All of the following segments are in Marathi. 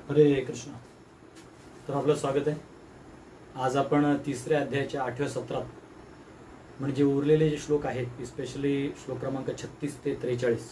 हरे कृष्ण. तर आपलं स्वागत आहे. आज आपण तिसऱ्या अध्यायाच्या 8व्या सत्रात म्हणजे उरलेले जे श्लोक आहेत, स्पेशली श्लोक क्रमांक 36 ते 43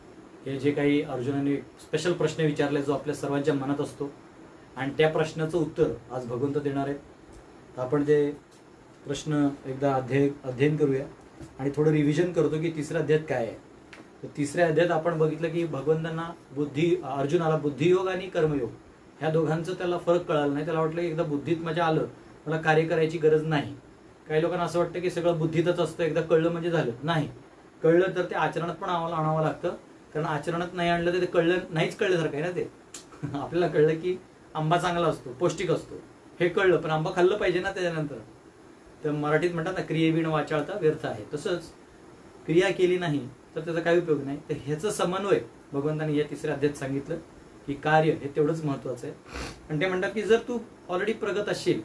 हे जे काही अर्जुनाने स्पेशल प्रश्न विचारले जो आपल्या सर्वांच्या मनात असतो आणि त्या प्रश्नाचं उत्तर आज भगवंत देणार आहेत. तर आपण ते प्रश्न एकदा अध्ययन करूया आणि थोडं रिव्हिजन करतो की तिसऱ्या अध्यायात काय आहे. तर तिसऱ्या अध्यायात आपण बघितलं की भगवंतांना अर्जुनाला बुद्धियोग आणि कर्मयोग ह्या दोघांचं त्याला फरक कळाला नाही. त्याला वाटलं की एकदा बुद्धीत माझ्या आलं, मला कार्य करायची गरज नाही. काही लोकांना असं वाटतं की सगळं बुद्धीतच असतं, एकदा कळलं म्हणजे झालं. नाही, कळलं तर ते आचरणात पण आम्हाला आणावं लागतं, कारण आचरणात नाही आणलं तर ते कळलं नाहीच कळल्यासारखं आहे ना. ते आपल्याला कळलं की आंबा चांगला असतो, पौष्टिक असतो, हे कळलं, पण आंबा खाल्लं पाहिजे ना त्याच्यानंतर. तर मराठीत म्हणतात ना, क्रियेविण वाचाळता व्यर्थ आहे. तसंच क्रिया केली नाही तर त्याचा काही उपयोग नाही. तर ह्याचं समन्वय भगवंतांनी या तिसऱ्या अध्यायात सांगितलं की कार्य हे तेवढंच महत्वाचं आहे. आणि ते म्हणतात की जर तू ऑलरेडी प्रगत असशील,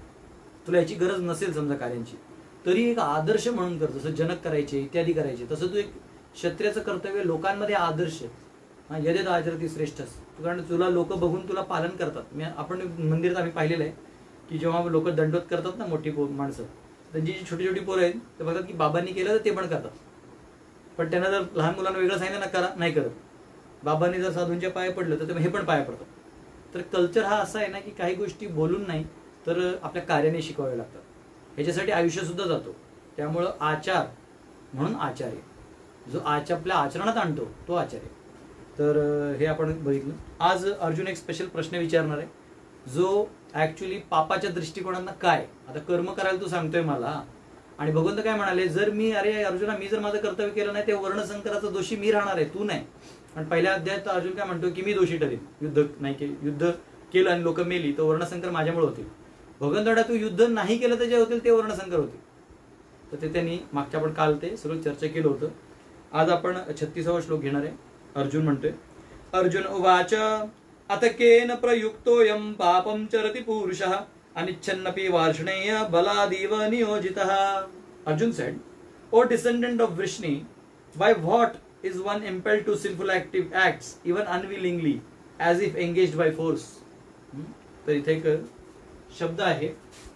तुला याची गरज नसेल समजा कार्यांची, तरी एक आदर्श म्हणून कर, जसं जनक करायचे इत्यादी करायचे, तसं तू एक क्षत्रियाचं कर्तव्य लोकांमध्ये आदर्श यदेत आचरती श्रेष्ठस. कारण तुला लोक बघून तुला पालन करतात. आपण मंदिरात आम्ही पाहिलेलं आहे की जेव्हा लोक दंडवत करतात ना, मोठी माणसं, त्यांची जी छोटी छोटी पोरं आहेत ते बघतात की बाबांनी केलं तर ते पण करतात. पण त्यांना जर लहान मुलांना वेगळं सांगितलं ना करा, नाही करत. बाबांनी जर साधूंच्या पाया पडलं तर हे पण पाया पडतात. तर कल्चर हा असा आहे ना की काही गोष्टी बोलून नाही तर आपल्या कार्याने शिकवावे लागतात. ह्याच्यासाठी आयुष्य सुद्धा जातो. त्यामुळं आचार म्हणून आचार्य, जो आपल्या आचरणात आणतो तो आचार्य. तर हे आपण बघितलं. आज अर्जुन एक स्पेशल प्रश्न विचारणार आहे जो ऍक्च्युली पापाच्या दृष्टिकोनानं काय, आता कर्म करायला तू सांगतोय मला, आणि भगवंत काय म्हणाले, जर मी अर्जुना मी जर माझं कर्तव्य केलं नाही ते वर्णसंकराचा दोषी मी राहणार आहे, तू नाही. आणि पहिल्या अध्यायात अर्जुन काय म्हणतो की मी दोषी ठरेन, युद्ध केलं आणि लोक मेली तर वर्णसंकर माझ्यामुळे होतील. भगवंताडा तू युद्ध नाही केलं तर जे होतील ते वर्णसंकर होतील. तर ते त्यांनी मागच्या आपण काल ते सगळं चर्चा केलं होतं. आज आपण 36वा श्लोक घेणार आहे. अर्जुन म्हणतोय, अर्जुन उवाच अथ केन प्रयुक्तोऽयं पापं चरति पुरुषः अनिच्छन्नपि Varshney बलादीव नियोजितः. Arjun said, O descendant of Vrishni, by what is one impelled to sinful acts even unwillingly as if engaged by force? तर इथे एक शब्द आहे,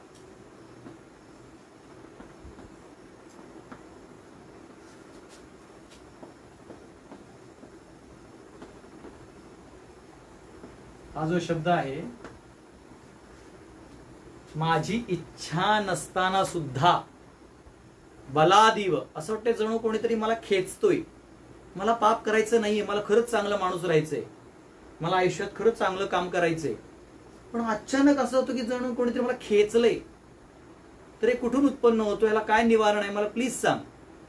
हा जो शब्द आहे, माझी इच्छा नसताना सुद्धा बलादीव, असं वाटतंय जणू कोणीतरी मला खेचतोय. मला पाप करायचं नाहीये, मला खरंच चांगला माणूस राहायचंय, मला आयुष्यात खरंच चांगलं काम करायचंय, पण अचानक असं होतं की जणू कोणीतरी मला खेचलंय. तर हे कुठून उत्पन्न होतो, याला काय निवारण आहे, मला प्लीज सांग.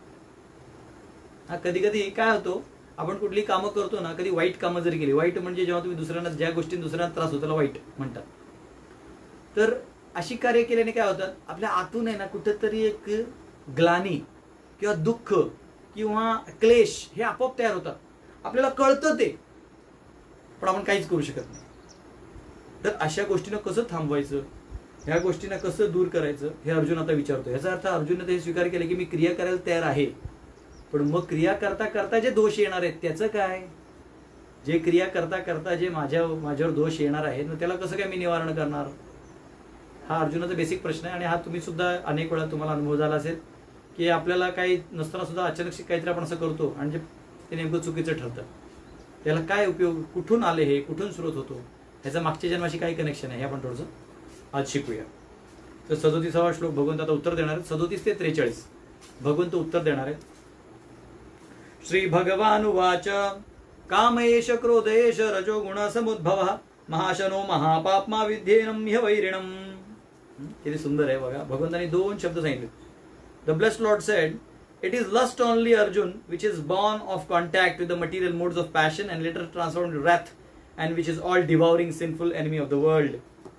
हा कधी कधी काय होतो, आपण कुठली कामं करतो ना, कधी वाईट कामं जरी केली, वाईट म्हणजे जेव्हा तुम्ही दुसऱ्यांना ज्या गोष्टी दुसऱ्यांना त्रास होतो त्याला वाईट म्हणतात. तर अशी कार्य केल्याने काय होतात, आपल्या आतून आहे ना कुठेतरी एक ग्लानी किंवा दुःख किंवा क्लेश हे आपोआप तयार होतात. आपल्याला कळतं ते, पण आपण काहीच करू शकत नाही. तर अशा गोष्टीनं कसं थांबवायचं, ह्या गोष्टींना कसं दूर करायचं, हे अर्जुन आता विचारतो. याचा अर्थ अर्जुनने हे स्वीकार केलं की मी क्रिया करायला तयार आहे, पण मग क्रिया करता करता जे दोष येणार आहेत त्याचं काय, जे क्रिया करता करता जे माझ्यावर दोष येणार आहेत मग त्याला कसं काय मी निवारण करणार. हा अर्जुनाचा बेसिक प्रश्न आहे. आणि हा तुम्ही सुद्धा अनेक वेळा तुम्हाला अनुभव झाला असेल की आपल्याला काही नसताना सुद्धा अचानक काहीतरी आपण असं करतो आणि ते नेमकं चुकीचं ठरतं. त्याला काय उपयोग, कुठून आले, हे कुठून स्रोत होतो, ह्याचा मागच्या जन्माशी काही कनेक्शन आहे, हे आपण थोडंसं आज शिकूया. तर 37वा श्लोक भगवंत आता उत्तर देणार आहेत. 37 ते 43 भगवंत उत्तर देणार आहेत. श्री भगवान उवाच कामयेश क्रोधयेश रजोगुण समुद्भवः महाशनो महापाप्मा विध्येनम ह्यवैरिणम. किती सुंदर आहे बघा. भगवंतांनी 2 शब्द सांगितले. The blessed lord said, it is lust only Arjun which is born of contact with the material modes of passion and later transformed into wrath and which is all devouring sinful enemy of the world.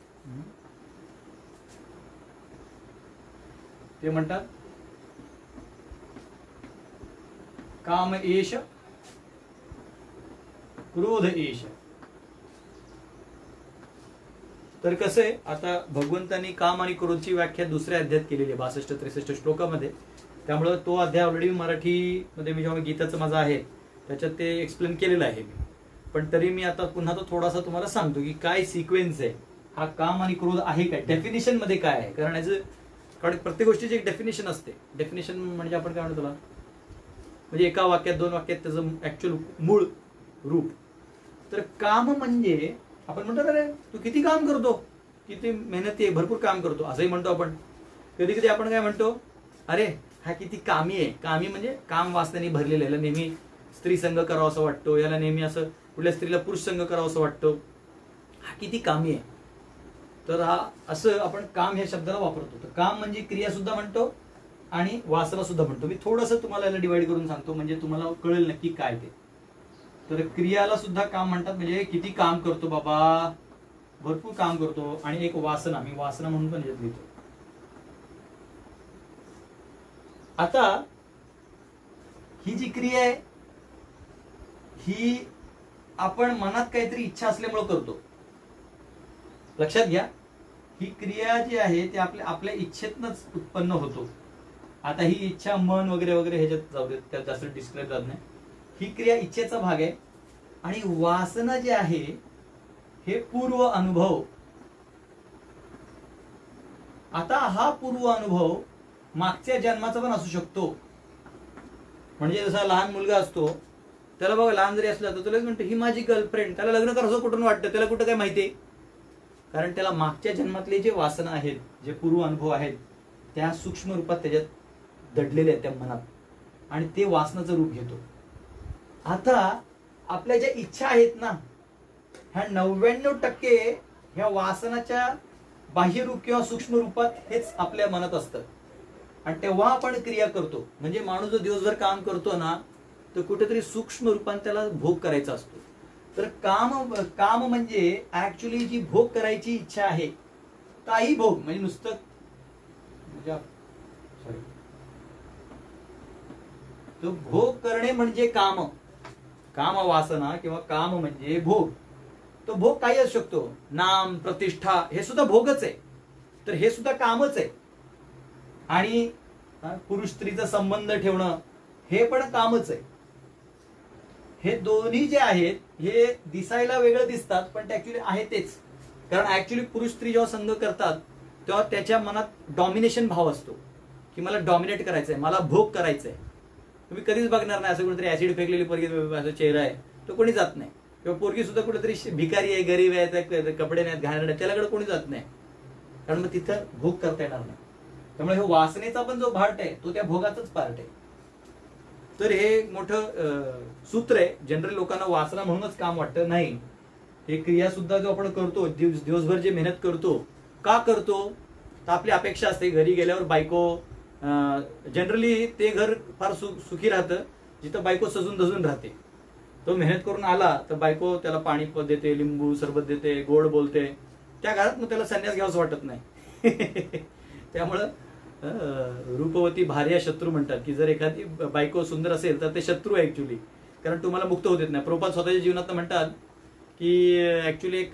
ते म्हणतात काम एष क्रोध एष. तर कसं आहे, आता भगवंतांनी काम आणि क्रोधची व्याख्या दुसऱ्या अध्यायात केलेली आहे 62-63 श्लोकामध्ये. त्यामुळे तो अध्याय ऑलरेडी मराठीमध्ये मी जेव्हा गीताचं माझं आहे त्याच्यात ते एक्सप्लेन केलेलं आहे मी. पण तरी मी आता पुन्हा तो थोडासा तुम्हाला सांगतो की काय सिक्वेन्स आहे, हा काम आणि क्रोध आहे काय, डेफिनेशन मध्ये काय आहे. कारण प्रत्येक गोष्टीची एक डेफिनेशन असते. डेफिनेशन म्हणजे आपण काय म्हणतो त्याला, म्हणजे एका वाक्यात 2 वाक्यात त्याचं ऍक्च्युअल मूळ रूप. तर काम म्हणजे आपण म्हणतो अरे तू किती काम करतो, किती मेहनती आहे, भरपूर काम करतो असंही म्हणतो आपण. कधी कधी आपण काय म्हणतो, अरे हा किती कामी आहे. कामी म्हणजे काम वासनेने भरलेलं, याला नेहमी स्त्री संघ करावा असं वाटतो, याला नेहमी असं कुठल्या स्त्रीला पुरुष संघ करावा असं वाटतं, हा किती कामी आहे. तर हा असं आपण काम ह्या शब्दाला वापरतो. तर काम म्हणजे क्रिया सुद्धा म्हणतो आणि वासना सुद्धा म्हणतो. मी थोडंसं तुम्हाला याला डिवाइड करून सांगतो म्हणजे तुम्हाला कळेल नक्की काय ते. तर क्रियाला सुद्धा काम म्हणतात, म्हणजे किती काम करतो बाबा, भरपूर काम करतो. आणि एक वासना, मी वासना म्हणून पण लिहितो. आता ही जी क्रिया आहे ही आपण मनात काहीतरी इच्छा असल्यामुळे करतो. लक्षात घ्या, ही क्रिया जी आहे ती आपल्या इच्छेतनच उत्पन्न होतो. आता ही इच्छा मन वगैरे वगैरे ह्याच्यात जाऊ देत, त्यात जास्त डिस्क्राईब जात नाही. ही क्रिया इच्छेचा भाग आहे. आणि वासना जे आहे हे पूर्व अनुभव. आता हा पूर्व अनुभव मागच्या जन्माचा पण असू शकतो. म्हणजे जसा लहान मुलगा असतो, त्याला बघा लहान जरी असला तर तुला म्हणतो ही माझी गर्लफ्रेंड, त्याला लग्न करायचं कुठून वाटतं, त्याला कुठं काय माहितीये. कारण त्याला मागच्या जन्मातले जे वासना आहेत, जे पूर्व अनुभव आहेत, त्या सूक्ष्म रूपात त्याच्यात दडलेले आहेत त्या मनात, आणि ते वासनाचं रूप घेतो. आता आपल्या ज्या इच्छा आहेत ना, ह्या 99% ह्या वासनाच्या बाह्यरूप किंवा सूक्ष्म रूपात हेच आपल्या मनात असतं. आणि तेव्हा आपण क्रिया करतो. म्हणजे माणूस जो दिवसभर काम करतो ना, तर कुठेतरी सूक्ष्म रूपात त्याला भोग करायचा असतो. तर काम म्हणजे ऍक्च्युली जी भोग करायची इच्छा आहे, काही भोग म्हणजे नुसतं तो भोग करणे म्हणजे काम. काम वासना किंवा काम म्हणजे भोग. तो भोग काही असू शकतो, नाम प्रतिष्ठा हे सुद्धा भोगच आहे. तर हे सुद्धा कामच आहे. आणि पुरुष स्त्रीचा संबंध ठेवणं हे पण कामच आहे. हे दोन्ही जे आहेत हे दिसायला वेगळं दिसतात, पण ते ऍक्च्युली आहे तेच. कारण ऍक्च्युली पुरुष स्त्री जेव्हा संघ करतात तेव्हा त्याच्या मनात डॉमिनेशन भाव असतो की मला डॉमिनेट करायचंय, मला भोग करायचंय. तुम्ही कधीच बघणार नाही असं कुठेतरी ऍसिड फेकलेली पोरगी असं चेहरा आहे तो कोणी जात नाही. किंवा पोरगी सुद्धा कुठेतरी भिकारी आहे, गरीब आहे, कपडे नाहीत, घालणार नाही, त्याच्याकडे कोणी जात नाही. कारण मग तिथं भोग करता येणार नाही. त्यामुळे हे वासनेचा पण जो पार्ट आहे तो त्या भोगाचाच पार्ट आहे. तर हे मोठं सूत्र आहे. जनरल लोकांना वासना म्हणूनच काम वाटतं नाही. हे क्रिया सुद्धा जो आपण करतो, दिवसभर जे मेहनत करतो, का करतो तर आपली अपेक्षा असते घरी गेल्यावर बायको, जनरली ते घर फार सुखी राहतं जिथं बायको सजून धजून राहते. तो मेहनत करून आला तर बायको त्याला पाणी देते, लिंबू सरबत देते, गोड बोलते. त्या घरात मग त्याला संन्यास घ्यावंच वाटत नाही. त्यामुळं रूपवती भार्या शत्रू म्हणतात की जर एखादी बायको सुंदर असेल तर ते शत्रू आहे ऍक्च्युली. कारण तुम्हाला मुक्त होत नाही. प्रभुपाद स्वतःच्या जीवनात म्हणतात की ऍक्च्युली एक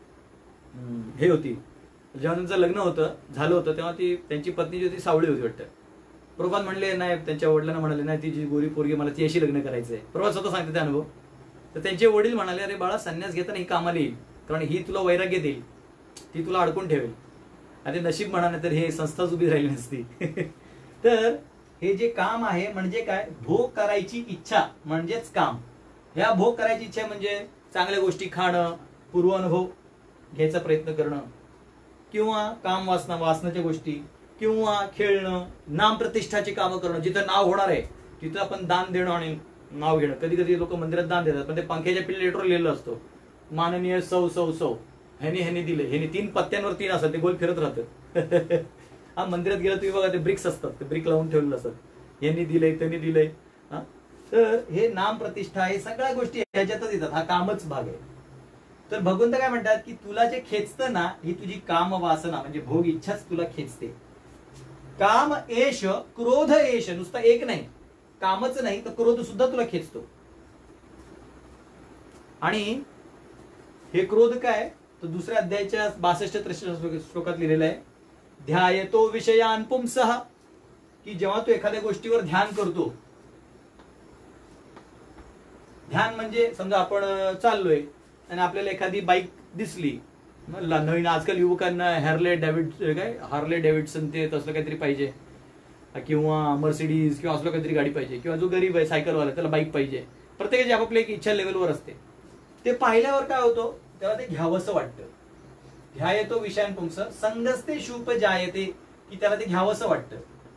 हे होती, जेव्हा त्यांचं लग्न झालं होतं तेव्हा त्यांची पत्नी जी होती सावळी होती वाटतं. प्रभुपाद म्हणले नाही, त्यांच्या वडिलांना म्हणाले नाही ती जी गोरी पोरगी मला तिच्याशी लग्न करायचंय. प्रभुपाद स्वतः सांगते ते अनुभव. तर त्यांचे वडील म्हणाले अरे बाळा संन्यास घेताना ही कामाला येईल, कारण ही तुला वैराग्य देईल, ती तुला अडकून ठेवेल. आणि नशीब म्हणा नाही तर हे संस्थाच उभी राहिली नसती. तर हे जे काम आहे म्हणजे काय, भोग करायची इच्छा म्हणजेच काम. ह्या भोग करायची इच्छा म्हणजे चांगल्या गोष्टी खाणं, पूर्व अनुभव घ्यायचा प्रयत्न करणं, किंवा काम वासनाच्या गोष्टी, किंवा खेळणं, नाम प्रतिष्ठाची कामं करणं. जिथं नाव होणार आहे तिथं आपण दान देणं आणि नाव घेणं. कधी कधी लोक मंदिरात दान देतात पण ते पंख्याच्या प्लेटवर लिहिलेलं असतो माननीय सौ सौ सौ, ह्यानी दिले, ह्यानी 3 पत्त्यांवर 3 असतात, ते गोल फिरत राहतं. हा मंदिरात गेलं तुम्ही बघा ते ब्रिक्स असतात, ते ब्रिक लावून ठेवलेलं असतात, यांनी दिलंय त्यांनी दिलंय. तर हे नाम प्रतिष्ठा हे सगळ्या गोष्टी ह्याच्यातच येतात, हा कामच भाग आहे. तर भगवंत काय म्हणतात की तुला जे खेचतं ना ही तुझी काम वासना म्हणजे भोग इच्छाच तुला खेचते. काम एश क्रोध एश, नुसता एक नाही, कामच नाही तर क्रोध सुद्धा तुला खेचतो. आणि हे क्रोध काय तर दुसऱ्या अध्यायाच्या 62-63 श्लोकात लिहिलेलं आहे. ध्यायतो विषयान पुंसः, की जेव्हा तू एखाद्या गोष्टीवर ध्यान करतो, ध्यान म्हणजे समजा आपण चाललोय आणि आपल्याला एखादी बाईक दिसली, नवीन आजकाल युवकांना हार्ले डेव्हिडसन ते तसलं काहीतरी पाहिजे, किंवा मर्सिडीज किंवा असलं काहीतरी गाडी पाहिजे, किंवा जो गरीब आहे सायकलवाला त्याला बाईक पाहिजे. प्रत्येकाची आपापली एक इच्छा लेवलवर असते. ते पाहिल्यावर काय होतं, तेव्हा ते घ्यावंसं वाटतं. ध्यायतो विषयान पुंस संगस्ते शूप जायते, की त्याला ते घ्यावंसं वाटतं.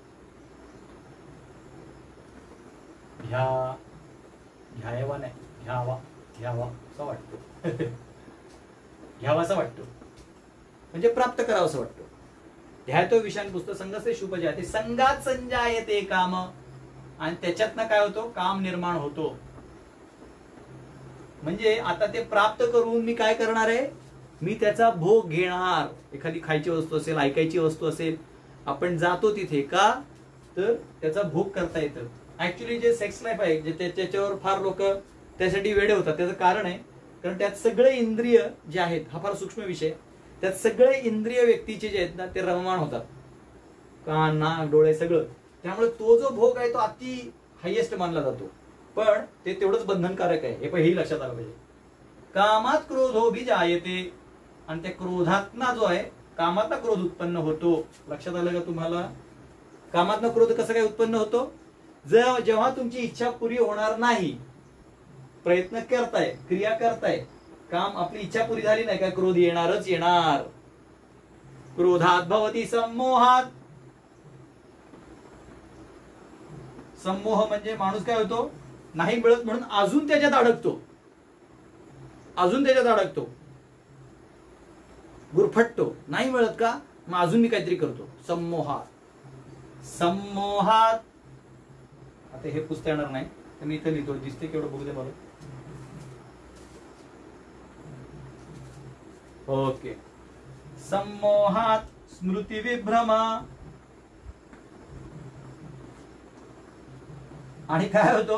घ्यावा नाही, घ्यावा असं वाटतं. घ्यावासा वाटतो म्हणजे प्राप्त करावंसं वाटतं. ध्यायतो विषयान पुस्तक संगस्ते शूप जायते, संगात संजायते काम, आणि त्याच्यातनं काय होतो, काम निर्माण होतो. म्हणजे आता ते प्राप्त करून मी काय करणार आहे, मी त्याचा भोग घेणार. एखादी खायची वस्तू असेल, ऐकायची वस्तू असेल, आपण जातो तिथे का, तर त्याचा भोग करता येतं. ऍक्च्युली जे सेक्स लाईफ आहे, जे त्याच्यावर फार लोक त्यासाठी वेडे होतात, त्याचं कारण आहे कारण त्यात सगळे इंद्रिय जे आहेत, हा फार सूक्ष्म विषय, त्यात सगळे इंद्रिय व्यक्तीचे जे आहेत ना ते रममाण होतात, कान नाक डोळे सगळं. त्यामुळे तो जो भोग आहे तो अति हायेस्ट मानला जातो, पण ते तेवढंच बंधनकारक आहे. हे पण हे लक्षात आलं पाहिजे. कामात क्रोधो भी जायते, आणि त्या क्रोधातना जो आहे, कामातला क्रोध उत्पन्न होतो. लक्षात आलं का तुम्हाला? कामातला क्रोध कसं काय उत्पन्न होतो? जेव्हा तुमची इच्छा पुरी होणार नाही, प्रयत्न करताय, क्रिया करताय, काम आपली इच्छा पुरी झाली नाही का, क्रोध येणारच येणार. क्रोधात भवती सम्मोहात. सम्मोह म्हणजे माणूस काय होतो, नाही मिळत म्हणून अजून त्याच्यात अडकतो, गुरफटतो. नाही मिळत का, मग अजून मी काहीतरी करतो. सम्मोहात. आता हे पुस्तक येणार नाही तर मी इथं लिहितो, दिसते केवढं बघू दे मला. ओके. सम्मोहात स्मृती विभ्रमा. आणि काय होतो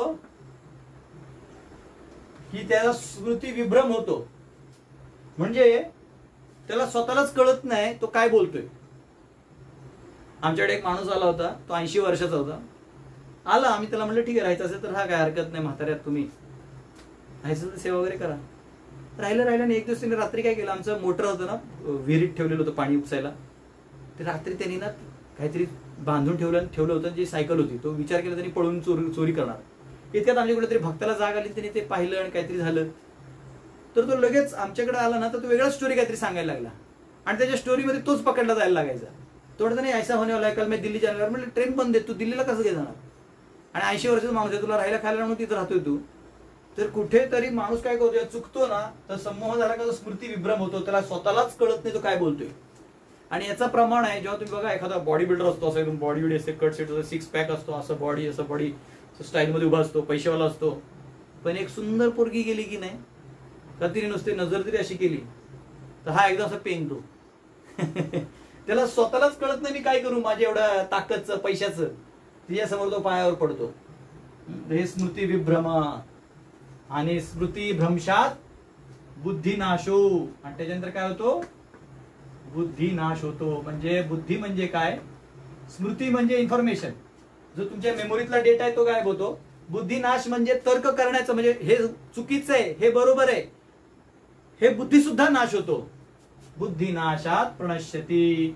की त्याला स्मृती विभ्रम होतो, म्हणजे त्याला स्वतःलाच कळत नाही तो काय बोलतोय. आमच्याकडे एक माणूस आला होता, तो 80 वर्षाचा होता. आला, आम्ही त्याला म्हणलं ठीक आहे राहायचं असेल तर हा, काय हरकत नाही, म्हाताऱ्यात तुम्ही राहायचं तर सेवा वगैरे करा. राहिलं नाही. एक दिवस त्यांनी रात्री काय केलं, आमचं मोटर होतं ना, विहिरीत ठेवलेलं होतं पाणी उपसायला, ते रात्री त्यांनी ना काहीतरी बांधून ठेवलं होतं. जी सायकल होती, तो विचार केला त्यांनी पळून चोरी करणार. इतक्यात आमच्या कुठेतरी भक्ताला जाग आली, त्यांनी ते पाहिलं आणि काहीतरी झालं. तर तो लगेच आमच्याकडे आला ना, तर तो वेगळा स्टोरी काहीतरी सांगायला लागला, आणि त्याच्या स्टोरीमध्ये तोच पकडला जायला लागायचा. तो नाही ऐसा होणे वाला कल मी दिल्ली जाणार. म्हणजे ट्रेन बंद आहे, तू दिल्लीला कसं काय जाणार, आणि 80 वर्षाचा माणूस आहे, तुला राहायला खायला म्हणून तिथं राहतोय तू. तर कुठेतरी माणूस काय करतो, चुकतो ना, तर सम्मोह झाला का स्मृती विभ्रम होतो, त्याला स्वतःलाच कळत नाही तो काय बोलतोय. आणि याचं प्रमाण आहे, जेव्हा तुम्ही बघा एखादा बॉडी बिल्डर असतो, असं एकदम बॉडी बिल्ड असते, कट सेट, 6 पॅक असतो, असं बॉडी स्टाईल मध्ये उभा असतो, पैशावाला असतो. पण एक सुंदर पोरगी गेली की नाही का, तिने नुसते नजर तरी अशी केली तर हा एकदम असं पेंगतो. त्याला स्वतःलाच कळत नाही मी काय करू, माझ्या एवढ्या ताकदचं पैशाचं. तिच्यासमोर तो पायावर पडतो. हे स्मृती विभ्रमा. आणि स्मृती भ्रंशात बुद्धिनाशो. आणि त्याच्यानंतर काय होतो, बुद्धिनाश होतो. म्हणजे बुद्धी म्हणजे काय, स्मृती म्हणजे इन्फॉर्मेशन, जो तुमच्या मेमोरीतला डेटा आहे तो गायब होतो. बुद्धिनाश म्हणजे तर्क करण्याचं, म्हणजे हे चुकीचं आहे, हे बरोबर आहे, हे बुद्धी सुद्धा नाश होतो. बुद्धिनाशात प्रणश्यती.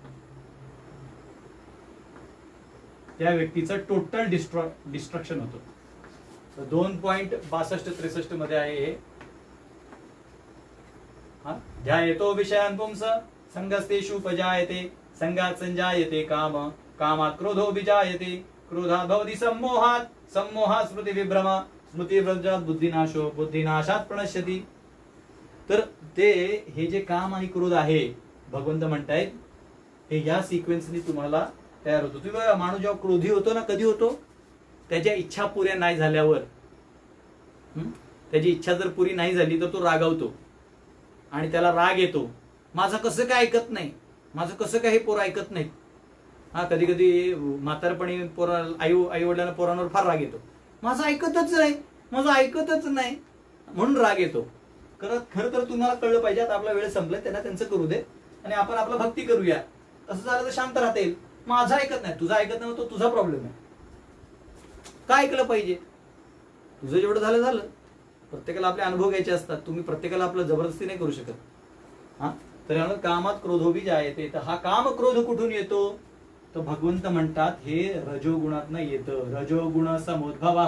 त्या व्यक्तीचं टोटल डिस्ट्रक्शन होतं. 2.62-63 मध्ये आहे हे. ध्यायतो विषयान् पुंस संगस्तेषु उपजायते, संगात संजायते काम, कामात क्रोधो विजायते, क्रोधात् भवति सम्मोहात्, सम्मोहात् स्मृती विभ्रमा, स्मृती विभ्रमात् बुद्धिनाशो, बुद्धिनाशात प्रणश्यति. तर ते हे जे काम आणि क्रोध आहे, भगवंत म्हणतायत हे या सिक्वेन्सनी तुम्हाला तयार होतो. तुम्ही बघा, माणूस जेव्हा क्रोधी होतो ना, कधी होतो, त्याच्या इच्छा पुऱ्या नाही झाल्यावर. त्याची इच्छा जर पुरी नाही झाली तर तो रागावतो आणि त्याला राग येतो. माझं कसं काय ऐकत नाही, माझं कसं काय हे पोरं ऐकत नाहीत. हा, कधी कधी म्हातारपणी आई वडिलांना पोरांवर फार राग येतो. माझं ऐकतच नाही म्हणून राग येतो. खरं तर तुम्हाला कळलं पाहिजे आता आपला वेळ संपलाय, त्यांना त्यांचं करू दे आणि आपण आपला भक्ती करूया. तसं झालं तर शांत राहता येईल. माझं ऐकत नाही, तुझं ऐकत नाही, तो तुझा प्रॉब्लेम आहे. काय ऐकलं पाहिजे, तुझं जेवढं झालं प्रत्येकाला आपले अनुभव घ्यायचे असतात. तुम्ही प्रत्येकाला आपलं जबरदस्ती नाही करू शकत. हा, तर कामात क्रोधोबी जायते. तर हा काम क्रोध कुठून येतो? तर भगवंत म्हणतात हे रजोगुणातनं येतं. रजोगुण समुद्भव.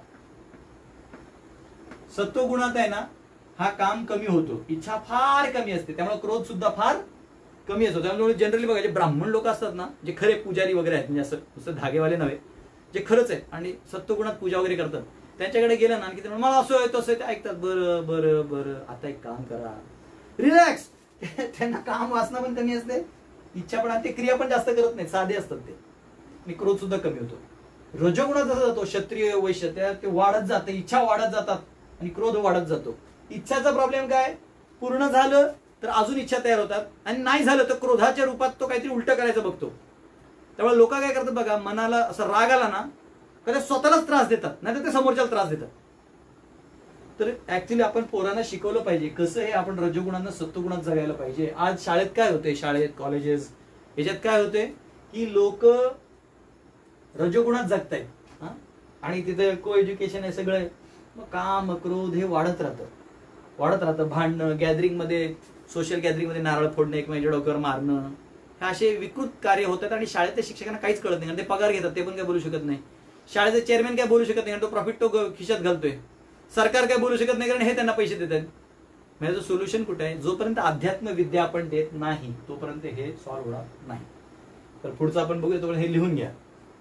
सत्वगुणात आहे ना हा काम कमी होतो, इच्छा फार कमी असते, त्यामुळे क्रोध सुद्धा फार कमी असतो. त्यामुळे जनरली बघा जे ब्राह्मण लोक असतात ना, जे खरे पुजारी वगैरे आहेत, म्हणजे असं धागेवाले नव्हे, जे खरंच आहे आणि सत्वगुणात पूजा वगैरे करतात, त्यांच्याकडे गेलं ना की ते मला असं आहे तसं ते ऐकतात. बरं बरं बरं, आता एक काम करा, रिलॅक्स. त्यांना काम वासना पण कमी असते, इच्छा पण, ते क्रिया पण जास्त करत नाही, साधे असतात ते, आणि क्रोध सुद्धा कमी होतो. रजोगुणात जसं जातो क्षत्रिय वैश्य, त्या ते वाढत जाते, इच्छा वाढत जातात आणि क्रोध वाढत जातो. इच्छाचा प्रॉब्लेम काय? पूर्ण झालं तर अजून इच्छा तयार होतात, आणि नाही झालं तर क्रोधाच्या रूपात तो काहीतरी उलट करायचं बघतो. त्यामुळे लोक काय करतात बघा, मनाला असं राग आला ना कधी स्वतःलाच त्रास देतात, नाही तर ते समोरच्याला त्रास देतात. तर ऍक्च्युली आपण पोरांना शिकवलं पाहिजे कसं हे आपण रजोगुणांना सत्वगुणात जगायला पाहिजे. आज शाळेत काय होते, शाळेत कॉलेजेस याच्यात काय होते की लोक रजोगुणात जगतायत आणि तिथे को एज्युकेशन आहे सगळं, मग काम क्रोध हे वाढत राहतं. भांडणं, गॅदरिंग मध्ये, सोशल गॅदरिंग मध्ये नारळ फोडणं, एकमेकांच्या डोक्यावर मारणं, हे असे विकृत कार्य होतात. आणि शाळेतल्या शिक्षकांना काहीच कळत नाही, कारण ते पगार घेतात, ते पण काय बोलू शकत नाही. शाळेचे चेअरमॅन काय बोलू शकत नाही, कारण तो प्रॉफिट तो खिशात घालतोय. सरकार काय बोलू शकत नाही, कारण हे त्यांना पैसे देतात. म्हणजे सोल्युशन कुठे आहे? जोपर्यंत अध्यात्म विद्या आपण देत नाही तोपर्यंत हे सॉल्व्ह होणार नाही. तर पुढचं आपण बघूया, तोपर्यंत हे लिहून घ्या.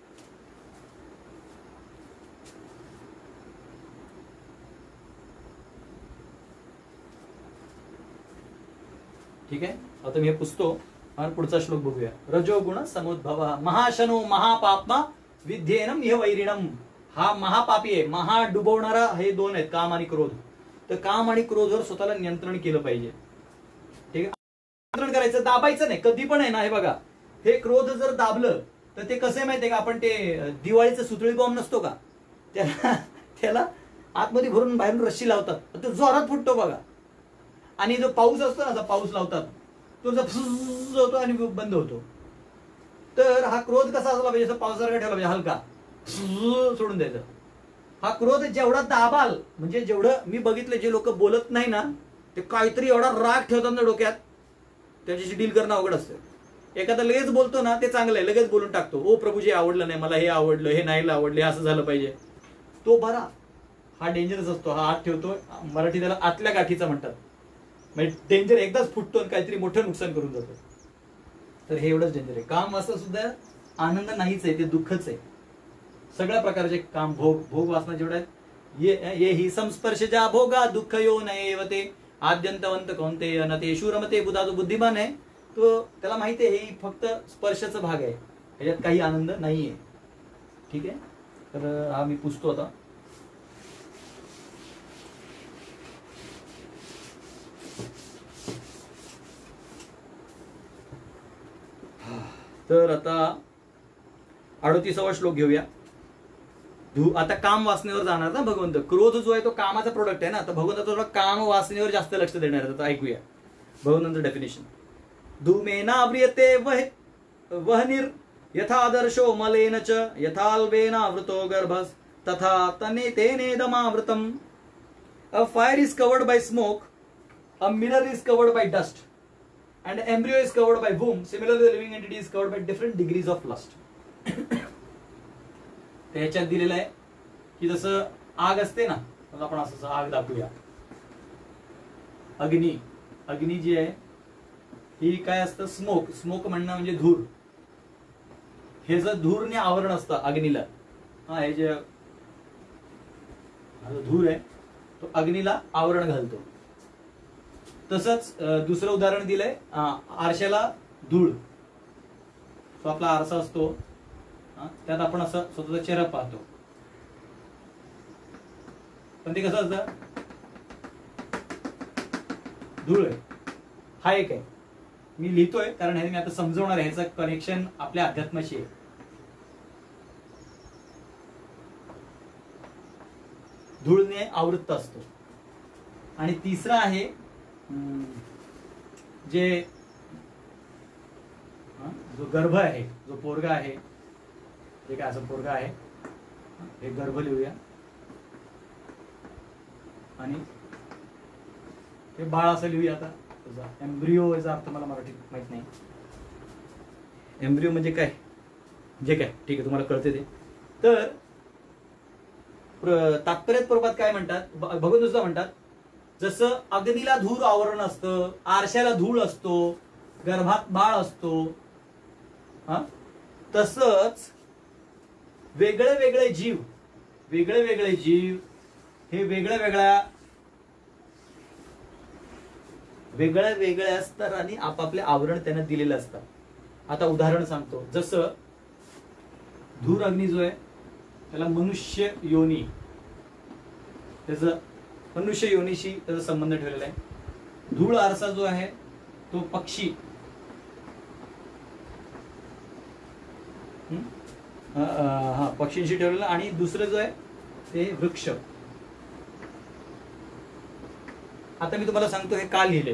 ठीक आहे, आता मी हे पुसतो आणि पुढचा श्लोक बघूया. रजोगुण समुद्भव महाशनो महापाप्मा विद्येनम इह वैरिणम. हा महापापी आहे, महा डुबवणारा. हे दोन आहेत, काम आणि क्रोध. तर काम आणि क्रोधवर स्वतःला नियंत्रण केलं पाहिजे. ठीक आहे, नियंत्रण करायचं, दाबायचं नाही कधी पण आहे ना. हे बघा, हे क्रोध जर दाबलं तर ते कसं आहे माहितीये का, आपण ते दिवाळीचं सुतळी बॉम्ब नसतो का, त्याला आतमध्ये भरून बाहेरून रस्सी लावतात, तो जोरात फुटतो बघा. आणि जो पाऊस असतो ना, पाऊस लावतात, तो जर होतो आणि बंद होतो. तर हा क्रोध कसा असला पाहिजे, पावसासारखा ठेवला पाहिजे, हलका सोडून द्यायचा. हा क्रोध जेवढा दाबाल, म्हणजे जेवढं मी बघितलं, जे लोक बोलत नाही ना ते काहीतरी एवढा राग ठेवतात ना डोक्यात, त्याच्याशी डील करणं अवघड असतं. एखादा लगेच बोलतो ना ते चांगलं आहे, लगेच बोलून टाकतो, ओ प्रभूजी आवडलं नाही मला, हे आवडलं, हे नाही आवडलं, हे असं झालं पाहिजे, तो बरा. हा डेंजरस असतो, हा हात ठेवतो, मराठी त्याला आतल्या गाठीचा म्हणतात. म्हणजे डेंजर एकदाच फुटतो आणि काहीतरी मोठं नुकसान करून जातो. तर हे एवढंच डेंजर आहे. काम असं सुद्धा आनंद नाहीच आहे, ते दुःखच आहे. सगळ्या प्रकारचे काम, भोग वासना जेवढ्या आहेत, ये ही संस्पर्शजा भोगा दुःख यो नयेव ते आद्यंतवंत कोणते न ते शूरमते बुधा. जो बुद्धिमान आहे तो त्याला माहिती आहे हे फक्त स्पर्शाचा भाग आहे, ह्याच्यात काही आनंद नाहीये. ठीक आहे, तर हा मी पुसतो आता. तर आता 38वा श्लोक घेऊया. आता काम वासनेवर जाणार ना भगवंत. क्रोध जो आहे तो कामाचा प्रोडक्ट आहे ना, तर भगवंत थोडं काम वासनेवर जास्त लक्ष देणार आहे. आता ऐकूया भगवंतांचं डेफिनेशन. धूमेनाव्रियते वह्निर यथादर्शो मलेन च यथाल्वेनावृतो गर्भस तथा तनेतेनेदमावृतम. A fire is covered by smoke, a mirror is covered by dust, and embryo is covered by womb. Similarly, the living entity is covered by different degrees of lust. त्याच्यात दिलेलं आहे की जसं आग असते ना, आपण असं आग दाखवूया. अग्नी जी आहे ही काय असतं, स्मोक म्हणणं म्हणजे धूर. हे जर धूरने आवरण असतं अग्नीला, हे जे धूर आहे तो अग्नीला आवरण घालतो. तसंच दुसरं उदाहरण दिलंय, आरशाला धूळ. तो आपला आरसा असतो, त्यात आपण असं स्वतःचा चेहरा पाहतो, पण ते कसं असतं, धूळ आहे. हा एक आहे, मी लिहितोय कारण हे मी आता समजवणार आहे, ह्याचं कनेक्शन आपल्या अध्यात्माशी आहे. धूळने आवृत्त असतो. आणि तिसरा आहे जे जो गर्भ आहे, जो पोरगा आहे, जे काय असं पोरगा आहे, हे गर्भ लिहूया. आणि हे बाळ असं लिहूया आता. एम्ब्रिओ याचा अर्थ मला मराठीत माहित नाही. एम्ब्रिओ म्हणजे काय, जे काय ठीक आहे तुम्हाला कळते ते. तर तात्पर्यात प्रभात काय म्हणतात, भगवंत सुद्धा म्हणतात, जसं अग्नीला धूर आवरण असतं, आरशाला धूळ असतो, गर्भात बाळ असतो, हा तसंच वेगळे वेगळे जीव हे वेगळ्या स्तराने आपापले आवरण त्यांना दिलेलं असतं. आता उदाहरण सांगतो, जसं धूर अग्नी जो आहे त्याला मनुष्य योनी, त्याचं मनुष्य योनीशी त्याचा संबंध ठेवलेला आहे. धूळ आरसा जो आहे तो पक्षी, पक्षींशी ठेवलेला. आणि दुसरं जो आहे ते वृक्ष. आता मी तुम्हाला सांगतो हे का लिहिले.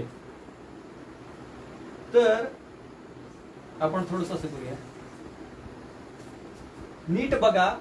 तर आपण थोडस असं करूया, नीट बघा.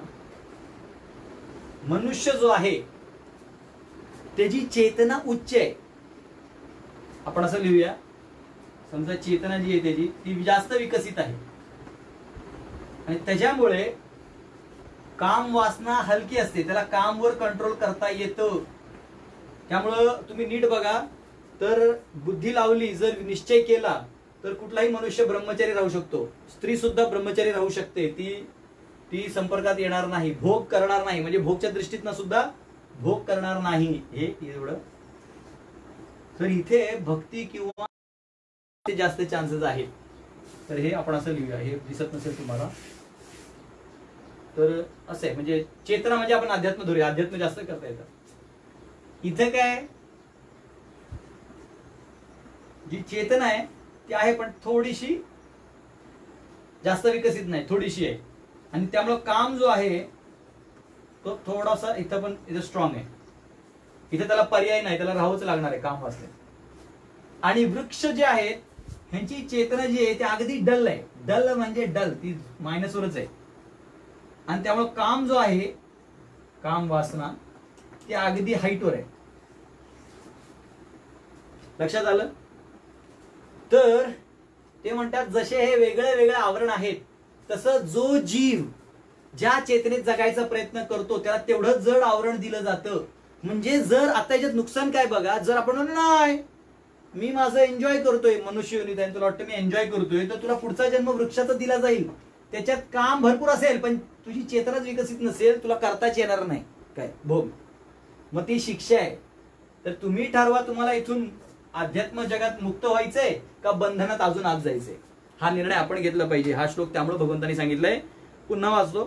मनुष्य जो आहे त्याची चेतना उच्च आहे. आपण असं लिहूया, समजा चेतना जी आहे त्याची ती जास्त विकसित आहे आणि त्याच्यामुळे काम वासना हलकी असते, त्याला कामवर कंट्रोल करता येतं. त्यामुळं तुम्ही नीट बघा, तर बुद्धी लावली, जर निश्चय केला तर कुठलाही मनुष्य ब्रह्मचारी राहू शकतो. स्त्री सुद्धा ब्रह्मचारी राहू शकते. ती संपर्कात येणार नाही, भोग करणार नाही, म्हणजे भोगच्या दृष्टीतनं सुद्धा भोग करणार नाही. हे एवढं. तर इथे भक्ती किंवा जास्त चान्सेस आहेत. तर हे आपण असं लिहूया, हे दिसत नसेल तुम्हाला तर असं आहे. म्हणजे चेतना म्हणजे आपण अध्यात्म धरूया, अध्यात्म जास्त करता येतं. इथे काय, जी चेतना आहे ती आहे पण थोडीशी जास्त विकसित नाही, थोडीशी आहे. आणि त्यामुळे काम जो आहे तो थोडासा इथं स्ट्रॉंग आहे. इथे त्याला पर्याय नाही, त्याला राहावंच लागणार आहे काम वाचले. आणि वृक्ष जे आहेत ह्यांची चेतना जी आहे ती अगदी डल आहे. डल म्हणजे डल, ती मायनसवरच आहे. आणि त्यामुळे काम जो आहे, काम वासना, ती अगदी हाईटवर आहे. लक्षात आलं. तर ते म्हणतात जसे हे वेगळे वेगळे आवरण आहेत, तसं जो जीव ज्या चेतनेत जगायचा प्रयत्न करतो त्याला तेवढंच जड आवरण दिलं जातं. म्हणजे जर आता याच्यात नुकसान काय बघा, जर आपण नाही मी माझं एन्जॉय करतोय, मनुष्य योनीत आहे तुला वाटतं मी एन्जॉय करतोय, तर तुला पुढचा जन्म वृक्षाचा दिला जाईल. त्याच्यात काम भरपूर असेल पण तुझी चेतनाच विकसित नसेल, तुला करताच येणार नाही काय भोग. मग ती शिक्षा आहे. तर तुम्ही ठरवा तुम्हाला इथून अध्यात्म जगात मुक्त व्हायचंय का बंधनात अजून आत जायचंय. हा निर्णय आपण घेतला पाहिजे. हा श्लोक त्यामुळे भगवंतांनी सांगितलंय. पुन्हा वाचतो.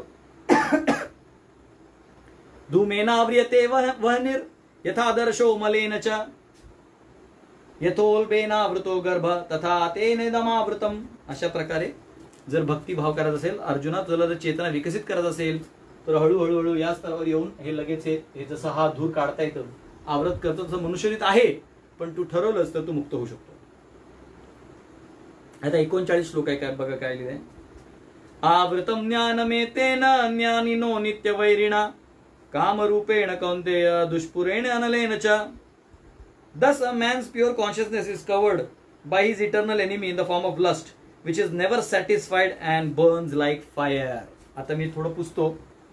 धूमेनाव्रियते वह्निर यथादर्शो मलेन च यथोल्बेनावृतो गर्भ तथा तेनेदमावृतम. अशा प्रकारे जर भक्तिभाव करायचा असेल, अर्जुना तुला जर चेतना विकसित करायचं असेल तर हळूहळू या स्तरावर येऊन हे लगेच हे जसं हा धूर काढता येतं, आवृत करतो, तसं मनुष्यरीत आहे. पण तू ठरवलंस तर तू मुक्त होऊ शकतो. आता 39 श्लोक आहे काय बघा काय लिहिलंय. आवृतम ज्ञानमेतेन ज्ञानिनो नित्यवैरिणा कामरूपेण कौन्तेय दुष्पुरेण अनलेन च. Thus a man's pure consciousness is covered by his eternal enemy in the form of lust, which is never satisfied and burns like fire. आता मी थोडं पुसतो,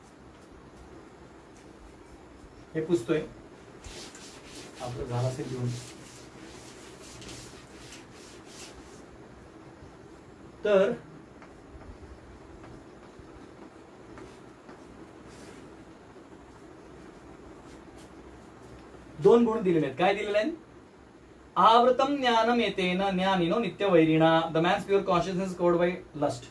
हे पुसतोय आपलं झालं असेल घेऊन. तर दोन गुण दिलेले आहेत. काय दिलेले आहेत. आवृतम ज्ञानम येतेन ज्ञानिनो नित्य वैरिणा. The man's pure consciousness covered by lust.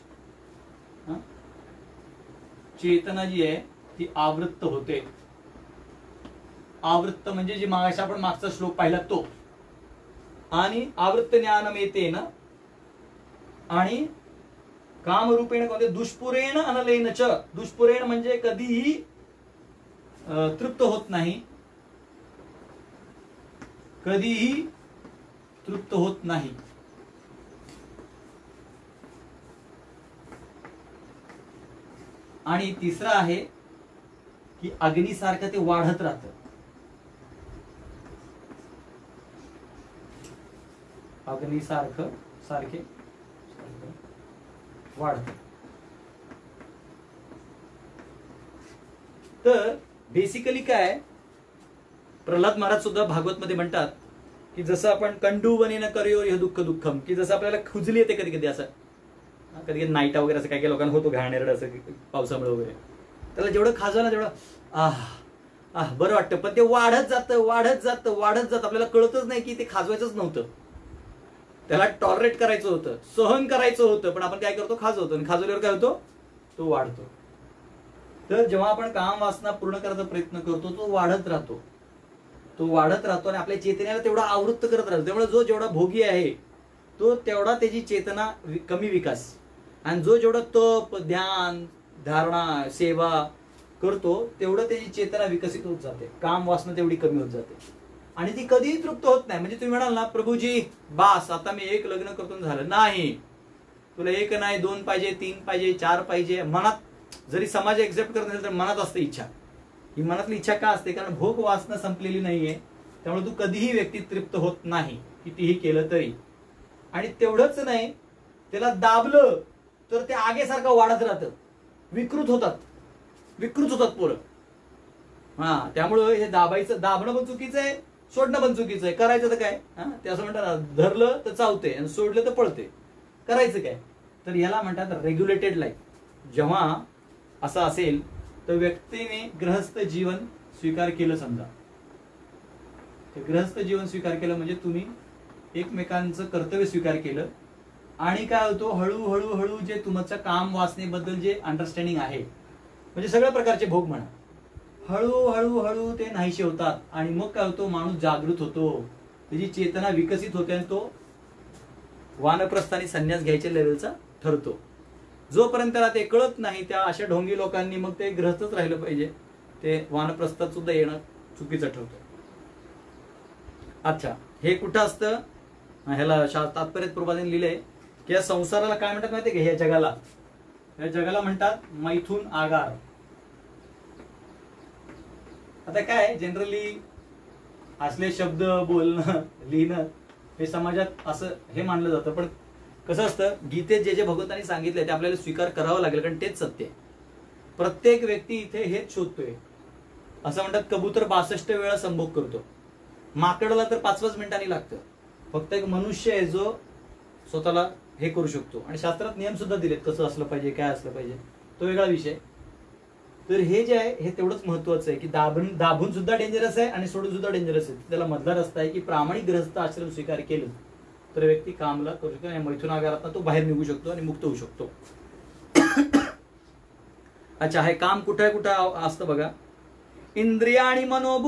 चेतना जी आहे ती आवृत्त होते. आवृत्त म्हणजे जी मागाशी आपण मागचा श्लोक पाहिला तो. आणि आवृत्त ज्ञानम येतेन आणि कामरूपेण कोणते दुष्पुरेण अनलेन च. दुष्पुरेण म्हणजे कधीही तृप्त होत नाही, कधीही तृप्त होत नाही. आणि तिसरा आहे की अग्निसारखं ते वाढत राहतं. अग्नी सारखे वाढते. तर बेसिकली काय, प्रल्हाद महाराज सुद्धा भागवत मध्ये म्हणतात की जसं आपण कंडू बनेन करियो हे दुःख दुःखम, की जसं आपल्याला खुजली येते कधी कधी, असं कधी कधी नाईटा वगैरे असं काही काही लोकांना होतो घाणेरड असं पावसामुळे वगैरे, त्याला जेवढं खाजवलं तेवढं बरं वाटतं, पण ते वाढत जातं. आपल्याला कळतच नाही की ते खाजवायचंच नव्हतं, त्याला टॉलरेट करायचं होतं, सहन करायचं होतं, पण आपण काय करतो, खाजवतो, आणि खाजवल्यावर काय होतो, तो वाढतो. तर जेव्हा आपण काम वासना पूर्ण करायचा प्रयत्न करतो, तो वाढत राहतो आणि आपल्या चेतनेला तेवढा आवृत्त करत राहतो. त्यामुळे जो जेवढा भोगी आहे तो तेवढा त्याची चेतना कमी विकास, आणि जो जेवढा तप, ध्यान, धारणा, सेवा करतो तेवढं त्याची चेतना विकसित होत जाते, काम वासना तेवढी कमी होत जाते, आणि ती कधीही तृप्त होत नाही. म्हणजे तुम्ही म्हणाल ना, प्रभूजी बास आता मी एक लग्न करतो झालं, नाही, तुला एक नाही, 2 पाहिजे, 3 पाहिजे, 4 पाहिजे. मनात जरी समाज एक्सेप्ट करत नसेल तर मनात असते इच्छा. ही मनातली इच्छा का असते, कारण भोग वासना संपलेली नाहीये, त्यामुळे तू कधीही व्यक्ती तृप्त होत नाही, कितीही केलं तरी. आणि तेवढंच नाही, त्याला दाबलं तर ते आगेसारखं वाढत राहतं, विकृत होतात पोरं. त्यामुळं हे दाबणं पण चुकीचं आहे, सोडणं पण चुकीचं आहे. करायचं तर काय, ते असं म्हणतात ना, धरलं तर चावते आणि सोडलं तर पळते, करायचं काय. तर याला म्हणतात रेग्युलेटेड लाईफ. जेव्हा असं असेल तर व्यक्तीने गृहस्थ जीवन स्वीकार केलं. समजा गृहस्थ जीवन स्वीकार केलं म्हणजे तुम्ही एकमेकांचं कर्तव्य स्वीकार केलं, आणि काय होतो, हळूहळू जे तुमचं काम वासनेबद्दल जे अंडरस्टँडिंग आहे, म्हणजे सगळ्या प्रकारचे भोग म्हणा, हळूहळू ते नाहीसे होतात. आणि मग काय होतो, माणूस जागृत होतो, त्याची चेतना विकसित होते, आणि तो वानप्रस्थानी संन्यास घ्यायच्या लेवलचा ठरतो. जोपर्यंत त्याला ते कळत नाही, त्या अशा ढोंगी लोकांनी मग ते ग्रहस्थच राहिलं पाहिजे, ते वानप्रस्थात सुद्धा येणं चुकीचं ठरतं. अच्छा, हे कुठं असतं, ह्याला तात्पर्य प्रभुपादांनी लिहिलंय की या संसाराला काय म्हणतात माहितीये का, या जगाला म्हणतात मैथून आगार. आता काय जनरली असले शब्द बोलणं, लिहिणं हे समाजात असं हे मानलं जातं, पण कसं असतं, गीतेत जे भगवंतांनी सांगितलंय ते आपल्याला स्वीकार करावं लागेल, कारण तेच सत्य आहे. प्रत्येक व्यक्ती इथे हेच शोधतोय. असं म्हणतात कबूतर 62 वेळा संभोग करतो, माकडला तर 5 मिनिटांनी लागतं. फक्त एक मनुष्य आहे जो स्वतःला हे करू शकतो, आणि शास्त्रात नियम सुद्धा दिलेत कसं असलं पाहिजे, काय असलं पाहिजे, तो वेगळा विषय. तर हे जे आहे हे तेवढंच महत्वाचं आहे की दाबून सुद्धा डेंजरस आहे आणि सोडून सुद्धा डेंजरस आहे. त्याला मधला रस्ता आहे की प्रामाणिक गृहस्थ आश्रम स्वीकार केलं तर व्यक्ती कामला करू शकतो, आणि मैथुन आगारात तो बाहेर निघू शकतो आणि मुक्त होऊ शकतो. अच्छा, हे काम कुठं असतं बघा. इंद्रियाणी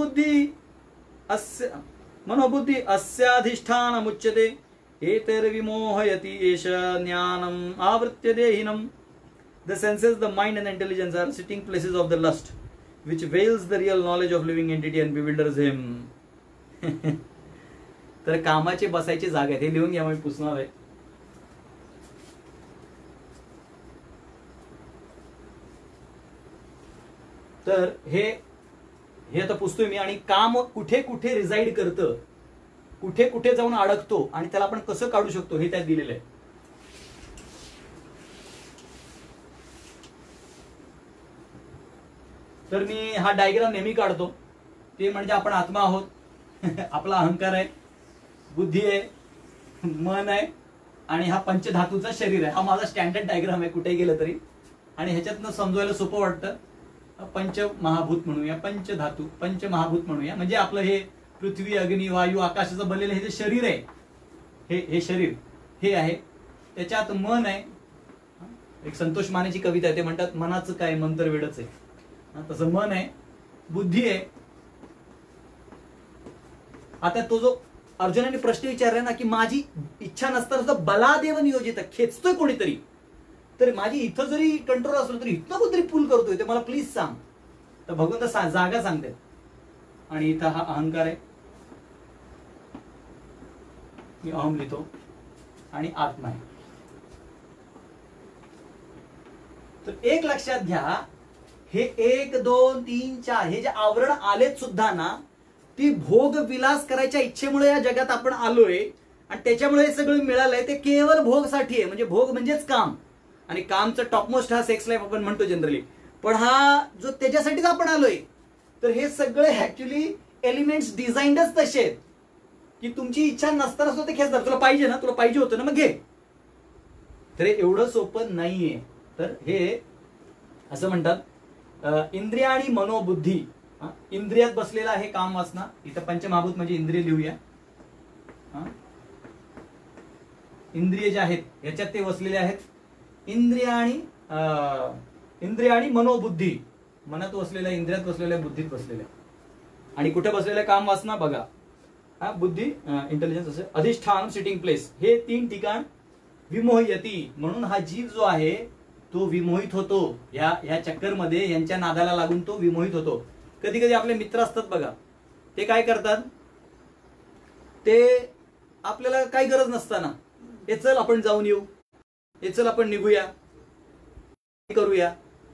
मनोबुद्धी अस्याधिष्ठानमुच्यते एतैर्विमोहयति एष ज्ञानम् आवृत्य देहिनम्. The senses, the mind and the intelligence are sitting places of the lust, which veils the real knowledge of living entity and bewilders him. तर कामाचे बसायचे जागा आहेत, हे लिहून घ्या, मी पुसणार आहे. तर हे आता पुसतोय मी. आणि काम कुठे कुठे रिझाईड करतं, कुठे कुठे जाऊन अडकतो, आणि त्याला आपण कसं काढू शकतो हे त्यात दिलेलं आहे. तर मी हा डायग्राम नेहमी काढतो. ते म्हणजे आपण आत्मा आहोत, आपला अहंकार आहे, बुद्धी आहे, मन आहे, आणि हा पंचधातूचा शरीर आहे. हा माझा स्टँडर्ड डायग्राम आहे कुठे गेलं तरी, आणि ह्याच्यातनं समजवायला सोपं वाटतं. पंचमहाभूत म्हणूया, पंचधातू, पंचमहाभूत म्हणूया. म्हणजे आपलं हे पृथ्वी, अग्नी, वायू, आकाशाचं बनलेलं हे जे शरीर आहे, हे शरीर हे आहे. त्याच्यात मन आहे. एक संतोष मानेची कविता आहे, ते म्हणतात मनाचं काय मंत्र वेडच आहे. तसं मन आहे, बुद्धी आहे. आता तो जो अर्जुनाने प्रश्न विचारला ना की माझी इच्छा नसताना बलादेव नियोजित खेचतोय कोणीतरी, तर माझी इथं जरी कंट्रोल असलो तरी इथं कोणतरी पुल करतोय, ते मला प्लीज सांग. तर भगवंत जागा सांगते, आणि इथं हा अहंकार आहे, मी अहम लिहितो, आणि आत्मा आहे. तर एक लक्षात घ्या, हे 1 2 3 4 हे जे आवरण आलेत सुद्धा ना, ती भोग विलास करायच्या इच्छेमुळे या जगात आपण आलोय, आणि त्याच्यामुळे हे सगळं मिळालंय ते केवळ भोगसाठी आहे. म्हणजे भोग म्हणजेच काम, आणि कामचं टॉपमोस्ट हा सेक्स लाईफ आपण म्हणतो जनरली. पण हा जो त्याच्यासाठीच आपण आलोय, तर हे सगळे ऍक्च्युली एलिमेंट्स डिझाईनच तसे आहेत की तुमची इच्छा नसताना सुद्धा ते खेचतात. तुला पाहिजे ना, तुला पाहिजे होतं ना, मग घे. तर हे एवढं सोपं नाहीये. तर हे असं म्हणतात इंद्रिय आणि मनोबुद्धी. इंद्रियात बसलेला आहे काम वासना. इथं पंचमहाभूत म्हणजे इंद्रिय लिहूया. इंद्रिय जे आहेत याच्यात ते बसलेले आहेत. इंद्रिय आणि मनोबुद्धी. मनात बसलेल्या, इंद्रियात बसलेल्या, बुद्धीत बसलेल्या. आणि कुठे बसलेल्या काम वासना बघा. बुद्धी, इंटेलिजन्स असे अधिष्ठान, सिटिंग प्लेस, हे 3 ठिकाण विमोहयती. म्हणून हा जीव जो आहे तो विमोहित होतो. या चक्करमध्ये यांच्या नादाला लागून तो विमोहित होतो. कधी कधी आपले मित्र असतात बघा, ते काय करतात, ते आपल्याला काही गरज नसताना हे चल आपण जाऊन येऊ, हे चल आपण निघूया, करूया,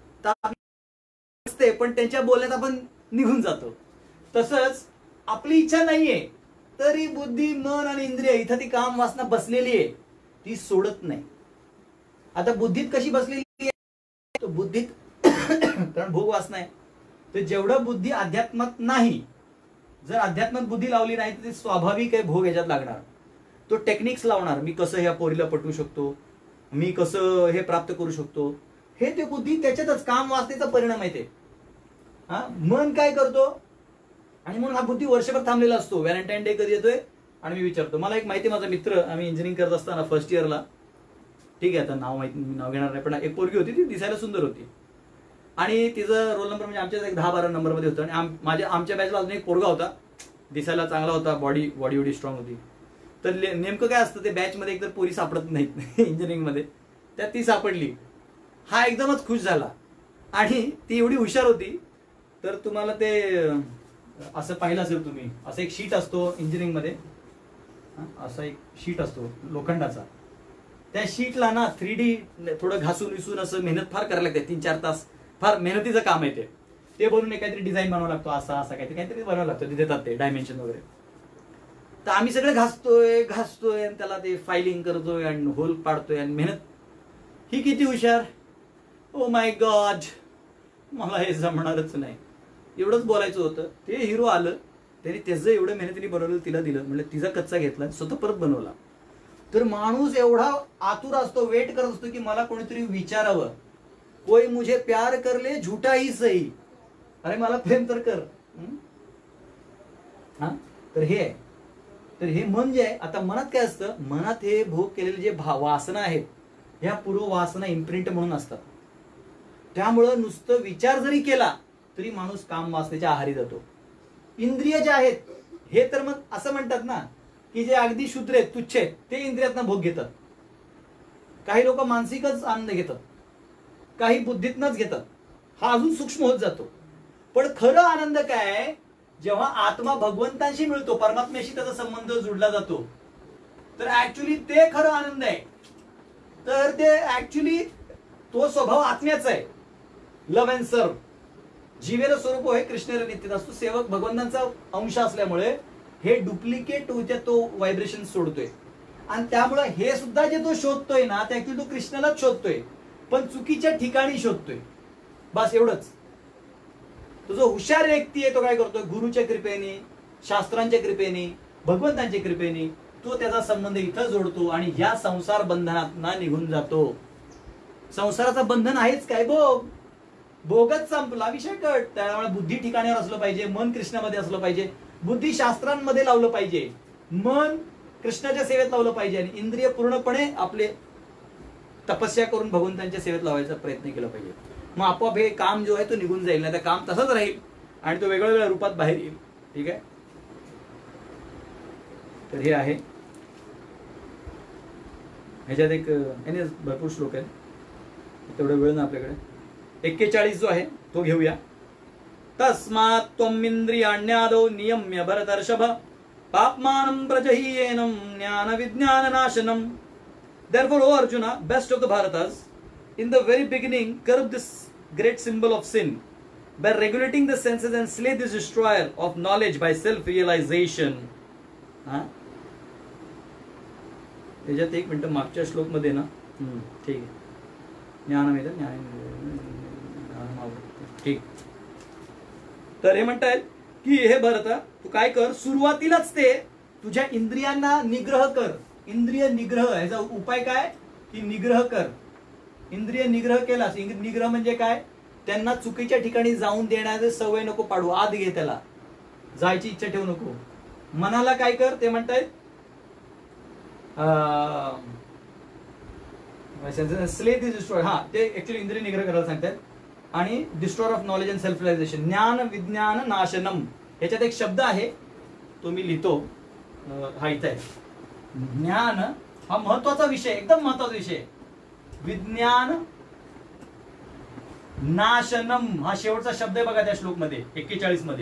असते. पण त्यांच्या बोलण्यात आपण निघून जातो. तसंच आपली इच्छा नाहीये तरी बुद्धी, मन आणि इंद्रिय इथं ती काम वासना बसलेली आहे, ती सोडत नाही. आता बुद्धीत कशी बसलेली आहे, तो बुद्धीत कारण भोग वासना आहे. तर जेवढं बुद्धी अध्यात्मात नाही, जर अध्यात्मात बुद्धी लावली नाही तर ते स्वाभाविक आहे भोग याच्यात लागणार. तो टेक्निक्स लावणार, मी कसं ह्या पोरीला पटवू शकतो, मी कसं हे प्राप्त करू शकतो, हे ते बुद्धी त्याच्यातच काम वासनेचा परिणाम आहे ते. मन काय करतो, आणि म्हणून हा बुद्धी वर्षभर थांबलेला असतो. व्हॅलेंटाईन डे कधी येतोय, आणि मी विचारतो. मला एक माहिती, माझा मित्र, आम्ही इंजिनिअरिंग करत असताना फर्स्ट इयरला, ठीक आहे आता नाव घेणार नाही, पण एक पोरगी होती, ती दिसायला सुंदर होती, आणि तिचं रोल नंबर म्हणजे आमच्या 10-12 नंबरमध्ये होतं. आणि आमच्या बॅचला अजून एक पोरगा होता, दिसायला चांगला होता, बॉडी एवढी स्ट्रॉंग होती. तर नेमकं काय असतं, ते बॅचमध्ये एकतर पोरी सापडत नाहीत इंजिनिअरिंगमध्ये, त्यात ती सापडली. हा एकदमच खुश झाला, आणि ती एवढी हुशार होती. तर तुम्हाला ते असं पाहिलं असेल तुम्ही, असं एक शीट असतो इंजिनिअरिंगमध्ये, असा एक शीट असतो लोखंडाचा. त्या शीटला ना 3D थोडं घासून विसून असं मेहनत फार करायला लागते, 3-4 तास फार मेहनतीचं काम आहे ते बनवून काहीतरी डिझाईन बनवावं लागतो, असा काहीतरी बनवावं लागतं, देतात ते डायमेन्शन वगैरे. तर आम्ही सगळे घासतोय आणि त्याला ते फायलिंग करतोय आणि होल पाडतोय आणि मेहनत. ही किती हुशार, ओ माय गॉड, मला हे जमणारच नाही, एवढंच बोलायचं होतं. ते हिरो आलं, त्याने त्याचं एवढं मेहनतीने बनवलं, तिला दिलं, म्हणजे तिचा कच्चा घेतला, स्वतः परत बनवला. तर माणूस एवढा आतुर असतो, वेट करत असतो की मला कोणीतरी विचारावं, कोई मुझे प्यार कर ले झूठा ही सही, अरे मला प्रेम तर कर. तर हे मन जे आहे, आता मनात काय असतं, मनात हे भोग केलेले जे वासना आहेत, ह्या पूर्व वासना इम्प्रिंट म्हणून असतात. त्यामुळं नुसतं विचार जरी केला तरी माणूस काम वासनेच्या आहारी जातो. इंद्रिय जे आहेत हे तर मग असं म्हणतात ना की जे अगदी शुद्र आहेत, तुच्छ आहेत, ते इंद्रियातनं भोग घेतात. काही लोक मानसिकच आनंद घेतात, काही बुद्धीतनच घेतात, हा अजून सूक्ष्म होत जातो. पण खरं आनंद काय, जेव्हा आत्मा भगवंतांशी मिळतो, परमात्म्याशी त्याचा संबंध जोडला जातो, तर ऍक्च्युली ते खरं आनंद आहे. तर ते ऍक्च्युली तो स्वभाव आत्म्याचा आहे. लव्ह अँड सर्व, जीवेर स्वरूप आहे कृष्णेर नित्य असतो. सेवक भगवंतांचा अंश असल्यामुळे हे डुप्लिकेट होत्या, तो व्हायब्रेशन सोडतोय. आणि त्यामुळे हे सुद्धा जे तो शोधतोय ना, ते ऍक्च्युली तो कृष्णालाच शोधतोय, पण चुकीच्या ठिकाणी शोधतोय. बस एवढंच. तो जो हुशार व्यक्ती आहे तो काय करतोय, गुरुच्या कृपेने, शास्त्रांच्या कृपेने, भगवंतांच्या कृपेने तो त्याचा संबंध इथं जोडतो आणि या संसार बंधनात निघून जातो. संसाराचं बंधन आहेच काय, भोगच संपला, विषय कट. त्यामुळे बुद्धी ठिकाणावर असलं पाहिजे, मन कृष्णामध्ये असलं पाहिजे, बुद्धी शास्त्रांमध्ये लावलं पाहिजे, मन कृष्णाच्या सेवेत लावलं पाहिजे, आणि इंद्रिय पूर्णपणे आपले तपस्या करून भगवंतांच्या सेवेत लावायचा प्रयत्न केला पाहिजे. मग आपोआप हे काम जो आहे तो निघून जाईल, नाही तर काम तसंच राहील आणि तो वेगवेगळ्या रूपात बाहेर येईल. ठीक आहे. तर हे आहे, ह्याच्यात एक भरपूर श्लोक आहे, तेवढा वेळ ना आपल्याकडे. 41 जो आहे तो घेऊया. तस्मात् त्वम् इंद्रियाण्यादौ नियम्य भरतर्षभ पाप्मानं प्रजह्येनं ज्ञान विज्ञान नाशनम. Therefore, O Arjuna, best of the Bharatas, in the very beginning, curb this great symbol of sin by regulating the senses and slay this destroyer of knowledge by self-realization. त्याच्यात एक मिनिट मागच्या श्लोकमध्ये ना ठीक आहे ज्ञानमेध न्याय ठीक. तर हे म्हणतायत की हे भरता तू काय कर, सुरुवातीलाच ते तुझ्या इंद्रियांना निग्रह कर. इंद्रिय निग्रह याचा उपाय काय की निग्रह कर. इंद्रिय निग्रह केलास. निग्रह म्हणजे काय, त्यांना चुकीच्या ठिकाणी जाऊन देण्याचे सवय नको पाडू, आत घे, त्याला जायची इच्छा ठेवू नको. मनाला काय कर ते म्हणतायत स्ले दिस डिस्ट्रॉय. हा ते ऍक्च्युअली इंद्रिय निग्रह करायला सांगतात. आणि destroyer of knowledge and self realization, ज्ञान विज्ञान नाशनम. याच्यात एक शब्द आहे तो मी लिहितो, हा इथं आहे. ज्ञान हा महत्वाचा विषय, एकदम महत्वाचा विषय. विज्ञान नाशनम हा शेवटचा शब्द आहे बघा त्या श्लोक मध्ये 41 मध्ये.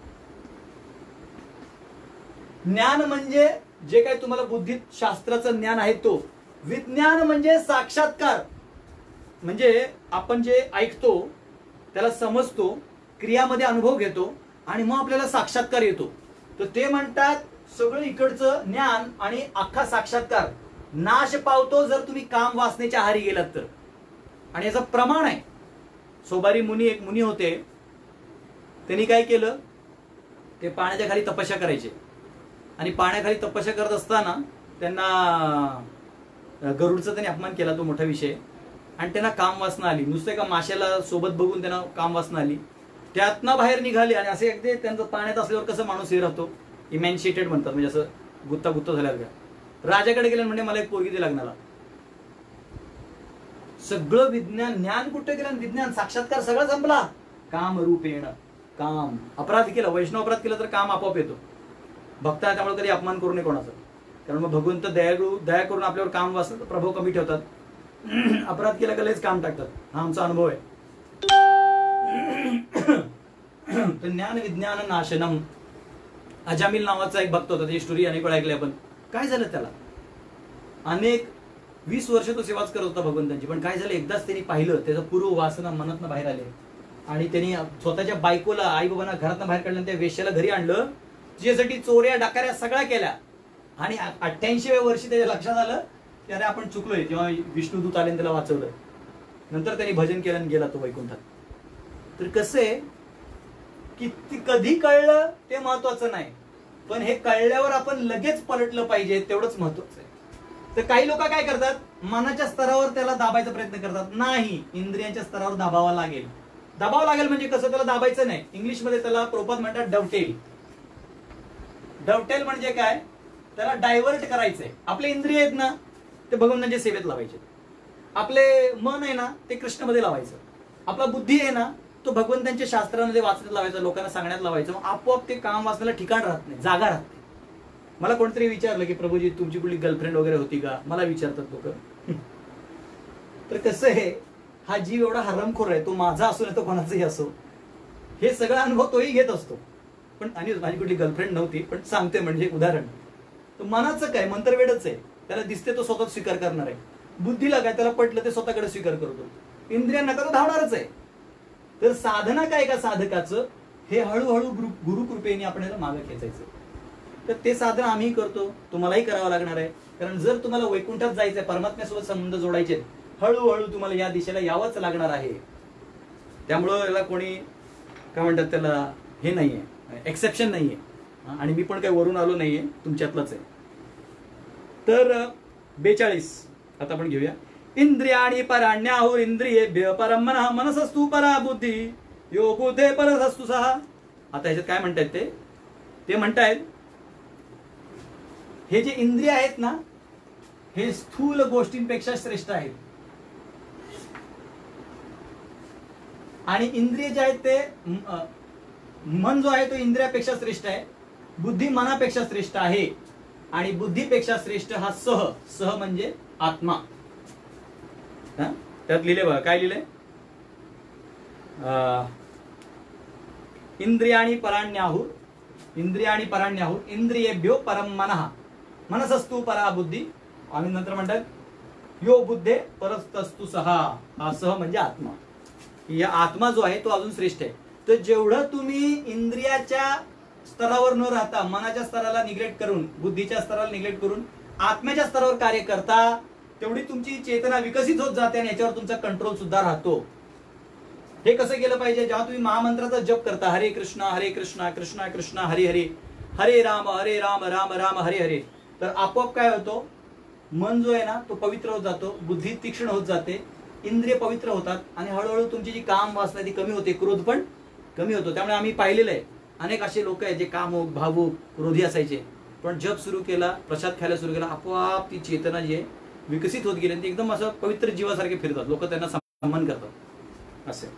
ज्ञान म्हणजे जे काही तुम्हाला बुद्धीत शास्त्राचं ज्ञान आहे तो. विज्ञान म्हणजे साक्षात्कार, म्हणजे आपण जे ऐकतो त्याला समजतो, क्रियामध्ये अनुभव घेतो आणि मग आपल्याला साक्षात्कार येतो. तर ते म्हणतात सगळं इकडचं ज्ञान आणि अख्खा साक्षात्कार नाश पावतो जर तुम्ही काम वासनेच्या आहारी गेलात तर. आणि याचं प्रमाण आहे. सोबारी मुनी, एक मुनी होते, त्यांनी काय केलं, ते पाण्याच्या खाली तपस्या करायचे. आणि पाण्याखाली तपस्या करत असताना त्यांना गरुडचा त्यांनी अपमान केला, तो मोठा विषय. आणि त्यांना काम वासना आली, नुसतं एका माशाला सोबत बघून त्यांना काम वासना आली. त्यातनं बाहेर निघाले आणि असे अगदी त्यांचं पाण्यात असल्यावर कसं माणूस हे राहतो, इमॅन्शिएटेड म्हणतात, म्हणजे असं गुत्ता गुत्ता झाल्यावर. राजाकडे गेले म्हणजे मला एक पोरगी दे लग्नाला. सगळं विज्ञान, ज्ञान कुठे गेलं, विज्ञान साक्षात्कार सगळं संपला. काम रूपेण, काम. अपराध केला, वैष्णव अपराध केला तर काम आपोआप येतो. भक्त आहे त्यामुळे कधी अपमान करू नये कोणाचा, कारण मग भगवंत दया करून आपल्यावर काम वाचतात, प्रभाव कमी ठेवतात. अपराध केला का लगेच काम टाकतात. हा आमचा अनुभव आहे. तर ज्ञान विज्ञान नाशनम. अजामिल नावाचा एक भक्त होता, त्याची स्टोरी अनेक वेळा ऐकली आपण. काय झालं त्याला, अनेक 20 वर्ष तो सेवाच करत होता भगवंतांची. पण काय झालं, एकदाच त्यांनी पाहिलं त्याचं पूर्व वासना मनातनं बाहेर आले. आणि त्यांनी स्वतःच्या बायकोला, आई बाबांना घरातनं बाहेर काढलं, त्या वेश्याला घरी आणलं, तिच्यासाठी चोऱ्या डाकाऱ्या सगळ्या केल्या. आणि 88व्या वर्षी त्याच्या लक्षात आलं की अरे आपण चुकलोय. जेव्हा विष्णुदूत आले त्याला वाचवलं. नंतर त्यांनी भजन केलं आणि गेला तो वैकुंठात. तर कसं आहे की कधी कळलं ते महत्वाचं नाही, पण हे कळल्यावर आपण लगेच पलटलं पाहिजे, तेवढंच महत्वाचं आहे. तर काही लोक काय करतात, मनाच्या स्तरावर त्याला दाबायचा प्रयत्न करतात. नाही, इंद्रियांच्या स्तरावर दाबावा लागेल. दाबावं लागेल म्हणजे कसं, त्याला दाबायचं नाही. इंग्लिशमध्ये त्याला प्रोपात म्हणतात डवटेल. डवटेल म्हणजे काय, त्याला डायव्हर्ट करायचंय. आपले इंद्रिय आहेत ना ते भगवंतांच्या सेवेत लावायचे. आपले मन आहे ना ते कृष्णामध्ये लावायचं. आपला बुद्धी आहे ना तो भगवंतांच्या शास्त्रामध्ये वाचण्यात लावायचा, लोकांना सांगण्यात लावायचं. मग आपोआप ते काम वाचण्याला ठिकाण राहत नाही, जागा राहत नाही. मला कोणतरी विचारलं की प्रभूजी तुमची कुठली गर्लफ्रेंड वगैरे होती का, मला विचारतात लोक. तर कसं आहे, हा जीव एवढा हरमखोर आहे, तो माझा असो नाही तो कोणाचाही असो, हे सगळा अनुभव तोही घेत असतो. पण आणि माझी कुठली गर्लफ्रेंड नव्हती, पण सांगते म्हणजे उदाहरण. तर मनाचं काय, मंत्रवेडच आहे, त्याला दिसते तो स्वतः स्वीकार करणार आहे. बुद्धीला काय, त्याला पटलं ते स्वतःकडे स्वीकार करतो. इंद्रियांना तर धावणारच आहे. तर साधना काय का साधकाचं, हे हळूहळू गुरुकृपेने आपल्याला मागे खेचायचं. तर ते साधन आम्ही करतो, तुम्हालाही करावं लागणार आहे. कारण जर तुम्हाला वैकुंठात जायचंय, परमात्म्यासोबत संबंध जोडायचे, हळूहळू तुम्हाला या दिशेला यावंच लागणार आहे. त्यामुळं याला कोणी काय म्हणतात, त्याला हे नाहीये, एक्सेप्शन नाहीये. आणि मी पण काही वरून आलो नाहीये, तुमच्यातलंच आहे. तर 42 आता आपण घेऊया. इंद्रियाणी पराण्याहुर इंद्रियेभ्य परम मनः मनसस्तु परा बुद्धी यो बुद्धे परसस्तु सहा. आता ह्याच्यात काय म्हणतायत ते म्हणतायत हे जे इंद्रिय आहेत ना हे स्थूल गोष्टींपेक्षा श्रेष्ठ आहेत. आणि इंद्रिय जे आहेत ते, मन जो आहे तो इंद्रियापेक्षा श्रेष्ठ आहे, बुद्धी मनापेक्षा श्रेष्ठ आहे. आणि बुद्धीपेक्षा श्रेष्ठ हा सह म्हणजे आत्मा. त्यात लिहिले बघा काय लिहिले, इंद्रियाणी पराण्याहुर इंद्रियेभ्यो परम मनः मनसस्तु परा बुद्धी. आणि नंतर म्हणतात यो बुद्धे परस्तस्तु सहा. हा सह म्हणजे आत्मा. या आत्मा जो आहे तो अजून श्रेष्ठ आहे. तर जेवढं तुम्ही इंद्रियाच्या स्तरावर न राहता मनाच्या स्तराला निग्लेक्ट करून, बुद्धीच्या स्तराला निग्लेक्ट करून आत्म्याच्या स्तरावर कार्य करता तेवढी तुमची चेतना विकसित होत जाते आणि याच्यावर तुमचा कंट्रोल सुद्धा राहतो. हे कसं केलं पाहिजे? जेव्हा तुम्ही महामंत्राचा जप करता, हरे कृष्णा कृष्णा कृष्णा हरे हरे, हरे राम राम राम हरे हरे, तर आपोआप काय होतो, मन जो आहे ना तो पवित्र होत जातो, बुद्धी तीक्ष्ण होत जाते, इंद्रिय पवित्र होतात आणि हळूहळू तुमची जी काम वासना ती कमी होते, क्रोध पण कमी होतो. त्यामुळे आम्ही पाहिलेलं आहे अनेक असे लोक आहेत जे कामुक भावुक क्रोधी असायचे, पण जप सुरू केला, प्रसाद खायला सुरू केला, आपोआप ती चेतना जी आहे विकसित होत गेली आणि ते एकदम असं पवित्र जीवासारखे फिरतात, लोक त्यांना सन्मान करतात असे.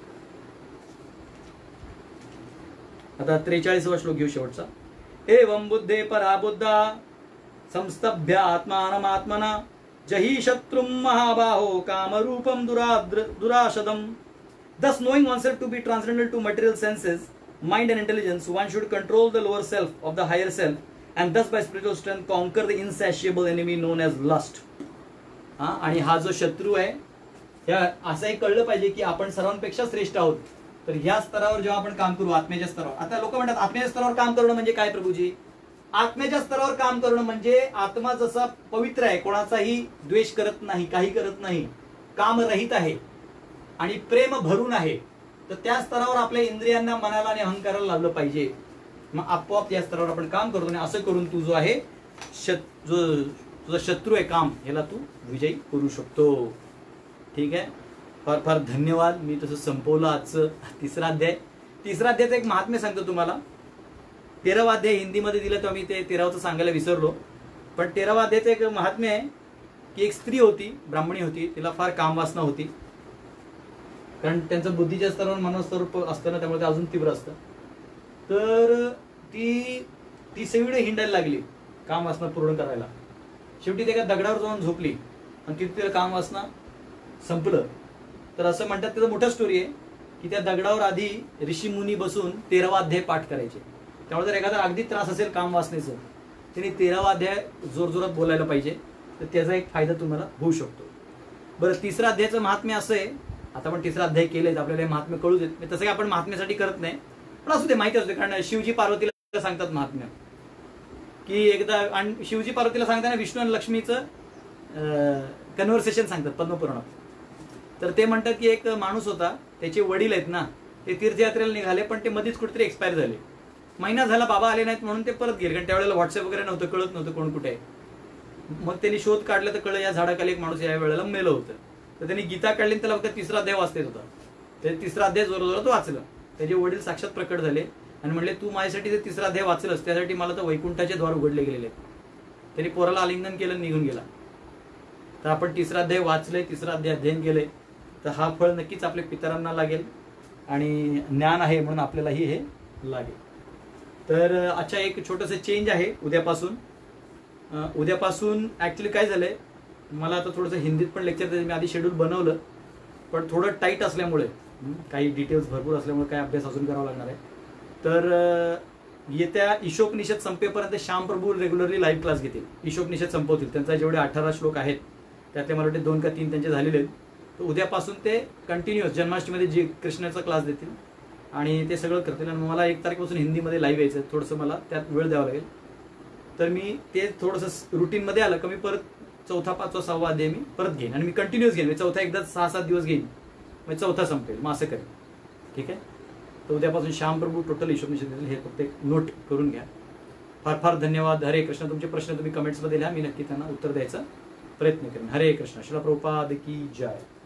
आता 43वा श्लोक घेऊ शेवटचा. एवं बुद्धे पराबुद्धा संस्तभ्य आत्मानमात्मना जही शत्रुं महाबाहो कामरूपम दुराशदम. Thus knowing oneself to be transcendental to material senses, mind and intelligence, one should control the lower self of the higher self and thus by spiritual strength conquer the insatiable enemy known as lust. आणि हा जो शत्रू आहे, या असंही कळलं पाहिजे की आपण सर्वांपेक्षा श्रेष्ठ आहोत. तर ह्या स्तरावर जेव्हा आपण काम करू, आत्म्याच्या स्तरावर, आता लोक म्हणतात आत्म्याच्या स्तरावर काम करणं म्हणजे काय प्रभूजी? आत्म्याच्या स्तरावर काम करणं म्हणजे आत्मा जसा पवित्र आहे, कोणाचाही द्वेष करत नाही, काही करत नाही, कामरहित आहे आणि प्रेम भरून आहे, तर त्या स्तरावर आपल्या इंद्रियांना, मनाला आणि अहंकाराला लावलं पाहिजे. मग आपोआप या स्तरावर आपण काम करतो आणि असं करून तू जो आहे जो तुझा शत्रू आहे काम, ह्याला तू विजयी करू शकतो. ठीक आहे, फार फार धन्यवाद. मी तसं संपवलं आजचं तिसरा अध्याय. तिसरा अध्यायाचं एक महात्म्य सांगतो तुम्हाला. 13वा अध्याय हिंदीमध्ये दिलं तर मी ते 13वाचं सांगायला विसरलो, पण 13वा अध्यायाचं एक महात्म्य आहे की एक स्त्री होती, ब्राह्मणी होती, तिला फार कामवासना होती, कारण त्यांचं बुद्धीच्या स्तरावर मनोस्तर असतं ना, त्यामुळे ते अजून तीव्र असतं. तर ती सगळीकडे हिंडायला लागली कामवासना पूर्ण करायला. शेवटी ते एका दगडावर जाऊन झोपली आणि तिथे तिला कामवासना संपलं. तर असं म्हणतात, त्याचं मोठं स्टोरी आहे की त्या दगडावर आधी ऋषी मुनी बसून 13वा अध्याय पाठ करायचे. त्यामुळे जर एखादा अगदी त्रास असेल काम वासनेचं, त्यांनी 13वा अध्याय जोरजोरात बोलायला पाहिजे, तर त्याचा एक फायदा तुम्हाला होऊ शकतो. बरं, तिसरा अध्यायाचं महात्म्य असं आहे, आता आपण तिसरा अध्याय केलेत, आपल्याला महात्म्य कळू देत, तसं काही आपण महात्म्यासाठी करत नाही, पण असू दे, माहिती असते. कारण शिवजी पार्वतीला सांगतात महात्म्य की एकदा, आणि शिवजी पार्वतीला सांगताना विष्णू आणि लक्ष्मीचं कन्व्हर्सेशन सांगतात पद्मपुराणात. तर ते म्हणतात की एक माणूस होता, त्याचे वडील आहेत ना, ते तीर्थयात्रेला निघाले, पण ते मध्येच कुठेतरी एक्सपायर झाले. महिना झाला बाबा आले नाहीत म्हणून ते परत गेले, कारण त्यावेळेला व्हॉट्सअप वगैरे नव्हतं, कळत नव्हतं कोण कुठे आहे. मग त्यांनी शोध काढला तर कळलं या झाडाखाली एक माणूस या वेळेला मेलं होतं. तर त्यांनी गीता काढली, त्याला फक्त तिसरा अध्याय वाचता येत होता. ते तिसरा अध्याय जोराजोरात वाचलं. त्याचे वडील साक्षात प्रकट झाले आणि म्हणले, तू माझ्यासाठी ते तिसरा अध्याय वाचलंस, त्यासाठी मला तर वैकुंठाचे द्वार उघडले गेलेले. त्यांनी पोराला आलिंगन केलं, निघून गेला. तर आपण तिसरा अध्याय वाचले, तिसरा अध्याय अध्ययन केले, तर हा फळ नक्कीच आपल्या पितरांना लागेल आणि ज्ञान आहे म्हणून आपल्यालाही हे लागेल. तर अच्छा, एक छोटंसं चेंज आहे उद्यापासून. उद्यापासून ॲक्च्युली काय झालंय, मला आता थोडंसं हिंदीत पण लेक्चर द्यायचं. मी आधी शेड्यूल बनवलं, पण थोडं टाईट असल्यामुळे, काही डिटेल्स भरपूर असल्यामुळे काही अभ्यास अजून करावा लागणार आहे. तर येत्या ईशोपनिषद संपेपर्यंत श्यामप्रभू रेग्युलरली लाईव्ह क्लास घेतील, ईशोपनिषद संपवतील. त्यांचा जेवढे 18 श्लोक आहेत त्यातले मला वाटते 2 का 3 त्यांचे झालेले आहेत. तर उद्यापासून ते कंटिन्युअस जन्माष्टमीमध्ये जे कृष्णाचा क्लास देतील आणि ते सगळं करतील. आणि मला 1 तारखेपासून हिंदीमध्ये लाईव्ह यायचं, थोडंसं मला त्यात वेळ द्यावा लागेल. तर मी ते थोडंसं रुटीनमध्ये आलं का मी परत 4था, 5वा, 6वा अध्याय मी परत घेईन आणि मी कंटिन्युअस घेईन. चौथा एकदा 6-7 दिवस घेईन, मग 4था संपेल, मग असं करेन. ठीक आहे. तर उद्यापासून श्यामप्रभू टोटल ईशोपनिषद देतील, हे फक्त एक नोट करून घ्या. फार फार धन्यवाद. हरे कृष्ण. तुमचे प्रश्न तुम्ही कमेंट्समध्ये लिहा, मी नक्की त्यांना उत्तर द्यायचा प्रयत्न करेन. हरे कृष्ण. श्रील प्रभुपाद की जय.